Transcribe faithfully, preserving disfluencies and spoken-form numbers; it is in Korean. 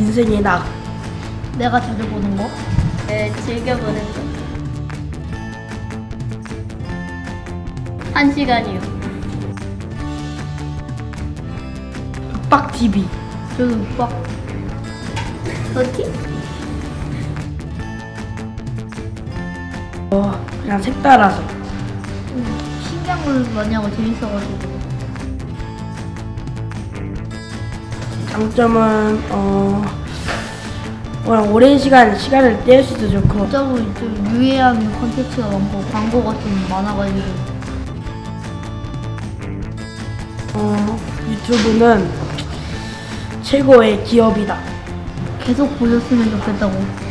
인생의 낙. 내가 자주 보는 거? 네, 즐겨보는 거. 한 시간이요. 빡티비. 저도 빡. 어디? 어, 그냥 색달아서. 음, 신기한 걸 많이 하고 재밌어가지고. 장점은 어 그냥 오랜 시간 시간을 뗄 수도 좋고. 어쩌고 좀 유해한 콘텐츠가 많고 광고가 좀 많아가지고. 어 유튜브는 최고의 기업이다. 계속 보셨으면 좋겠다고.